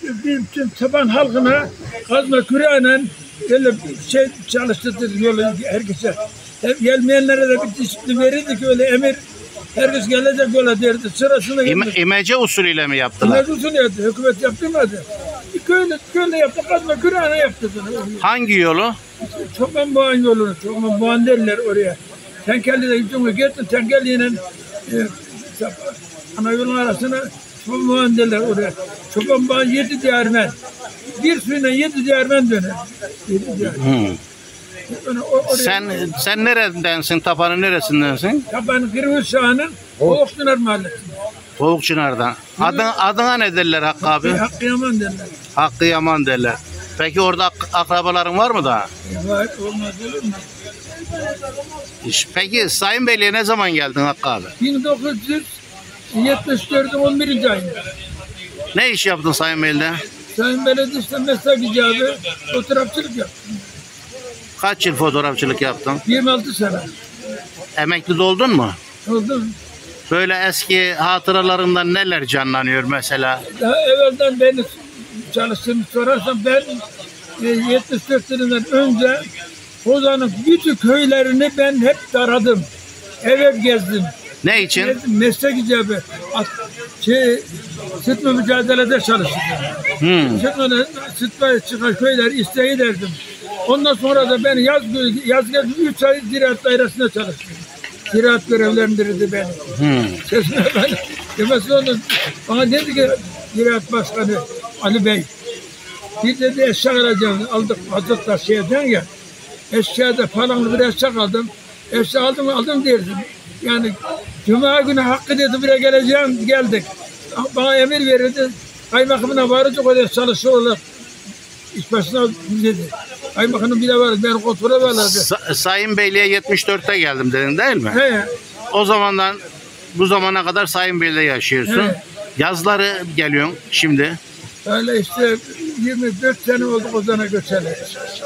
bütün taban halkına kazma küreğiyle böyle şey çalıştırdı yolu herkese. Gelmeyenlere de bir disiplin verirdik öyle emir. Herkes gelecek yola derdi. Sırasına İmece usulüyle mi yaptılar? İmece usulü yaptı. Hükümet yaptırmadı. Köyle yaptı. Kazma küreğine yaptı. Hangi yolu? Çoban Boğan yolunu. Çoban Boğan derler oraya. Tenkelli'de gittim. Gittim Tenkelli'yle ana yolun arasına Çoban Boğan derler oraya. Çoban Boğan 7 diyarmen. Bir suyla 7 diyarmen döner. 7 diyarmen. Sen neredensin? Tapanın neresindensin? Tapanın Kırmızıçağı'nın Soğukçınar Mahallesi. Soğukçınar'dan. Adına ne derler Hakkı abi? Hakkı Yaman derler. Hakkı Yaman derler. Peki orada akrabaların var mı daha? Var, olmaz olur mu? Peki Sayın Beyliğe ne zaman geldin Hakkı abi? 1974'ün 11. ayında. Ne iş yaptın Sayın Beyliğe? Sayın Belediyesi'nde meslek icabı fotoğrafçılık yaptım. Kaç yıl fotoğrafçılık yaptın? 26 sene. Emekli de oldun mu? Oldum. Böyle eski hatıralarından neler canlanıyor mesela? Daha evvelden beni çalıştığımı sorarsan ben 74 yılından önce Kozan'ın bütün köylerini ben hep taradım. Ev gezdim. Ne için? Gezdim, meslek icabı. Sıtma mücadelede çalıştım. Sıtma çıkan köyler isteği derdim. Ondan sonra da ben yaz gezdim 3 ay ziraat dairesinde çalıştım. Ziraat görevlendirdi beni. Sesine ben demesi onu bana dedi ki Ziraat Başkanı Ali Bey bir dedi eşya alacağım aldık hazır taşıyacaksın ya eşyada falan bir eşya aldım eşya aldım derdim yani Cuma günü Hakkı dedi buraya geleceğim geldik bana emir verildi kaymakamına varacak oraya çalışıyorlar iş başına dedi kaymakamın bile var ben kontrole varlardı. Sayın Beyliğe 74'te geldim dedin değil mi? He. O zamandan bu zamana kadar Sayın Beyliğe yaşıyorsun. He. Yazları geliyorsun şimdi. Öyle işte 24 sene oldu Kozan'a göçerler.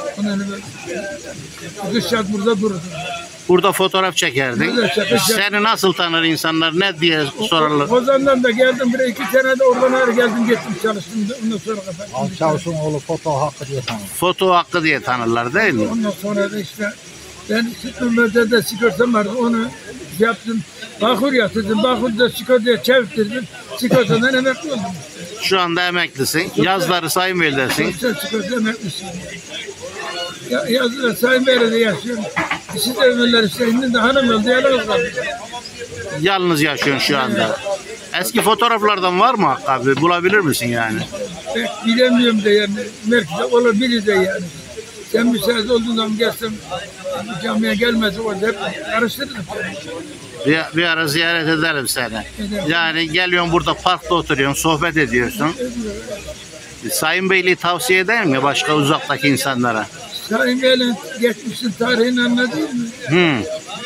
Dışarı burada durdum. Burada fotoğraf çekerdin. Seni nasıl tanır insanlar ne diye sorarlar? Kozan'dan da geldim buraya 2 sene de oradan ağır geldim gittim çalıştım. Ondan sonra Çavuş'un oğlu Foto Hakkı diye tanır. Foto Hakkı diye tanırlar değil mi? Ondan sonra da işte ben Sütmümer'de sigortam vardı onu yaptım. Bahur yatırdım. Bahur'da sigortaya çevirtirdim. Sigortadan emekli oldum. Şu anda emeklisin. Yazları Sayın Beyliğe'sin. Sigorta emeklisin. Yazıda Sayın Beyliğe'de yaşıyorum. Siz evliler işte şimdi de hanım öldü yalnız kaldı. Yalnız yaşıyorsun şu anda. Eski fotoğraflardan var mı Hakkı abi? Bulabilir misin yani? Pek bilemiyorum da yani. Merkezde olabilir de yani. Sen müsaade olduğun zaman gelsem camiye gelmezse orada hep karıştırırım. Bir ara ziyaret ederim seni. Yani geliyorsun burada parkta oturuyorsun, sohbet ediyorsun. Sayın Beyliği tavsiye eder mi başka uzaktaki insanlara? Sayın Beyliğin geçmişin tarihini anladın mı?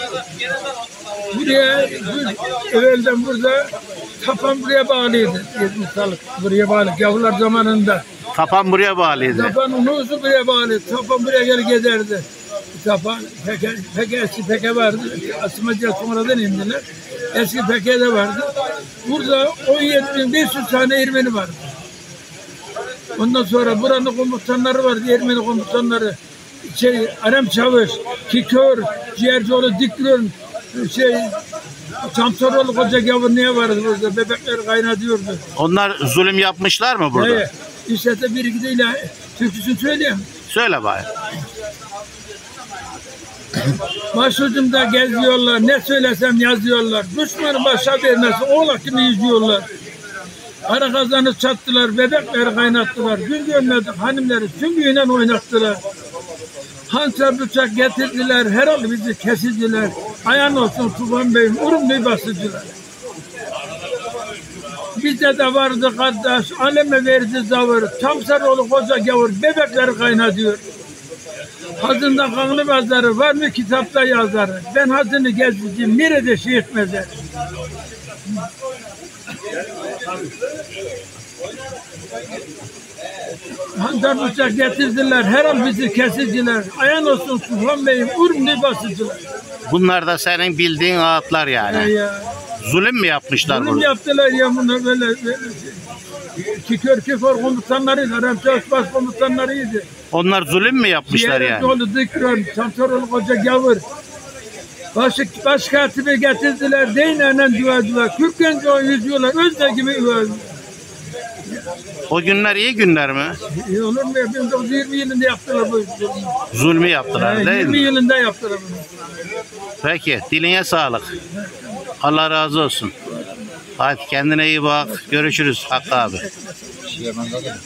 Buraya evvelden burada tapan buraya bağlıydı. 70'lik buraya bağlı. Gavurlar zamanında. Tapan buraya bağlıydı. Tapan unusu buraya bağlı. Tapan buraya geri giderdi. Tapan eski peke vardı. Asımacıya sonradan indiler. Eski peke de vardı. Burada 17.500 tane Ermeni vardı. Ondan sonra buranın komutanları vardı. Ermeni komutanları. Arem Çavuş, Kikör, Ciğercioğlu, Dikgür'ün Çamsaroğlu koca gavurluğa vardı burada. Bebekler kaynatıyordu. Onlar zulüm yapmışlar mı burada? Evet. İşte de bir iki de türküsünü söyleyeyim. Söyle bari. Başucumda geziyorlar. Ne söylesem yazıyorlar. Düşmanı başa vermesi oğlak gibi yüzüyorlar. Ara kazanı çattılar. Bebekleri kaynattılar. Gün görmedik hanımları süngüyle oynattılar. Hançer bıçak getirdiler. Herhalde bizi kesildiler. Ayağın olsun Tufan Bey'im. Urumlu'yu basıcılar. Bizde de vardı kardeş. Aleme verdi zavır. Çamsaroğlu koca gavur. Bebekleri kaynatıyor. Hazında kanlı bazarı. Var mı kitapta yazarı? Ben hazını gezdim. Nerede şehit mezarı? Hançer bıçak getirdiler. Herhal bizi kesiciler. Ayağın olsun Tufan Bey'im. Urumlu'yu basıcılar. Bunlar da senin bildiğin ağıtlar yani. Ya. Zulüm mü yapmışlar Zulüm burada? yaptılar ya bunlar böyle şey. İki körkü kor komutanlarıydı. Ramçavuş baş komutanlarıydı. Onlar zulüm mü yapmışlar yani? Ciğeretoğlu, Dikran, Çantoroğlu Koca Gavur. Baş katibi getirdiler. Değneyle duvar. 40 genç o yüzüyorlar. Özde gibi O günler iyi günler mi? iyi olur mu? 1920 yılında yaptılar bu. Zulmü yaptılar değil 20 mi? yılında yaptılar bunu. Peki, diline sağlık. Allah razı olsun. Hadi kendine iyi bak. Görüşürüz Hakkı abi.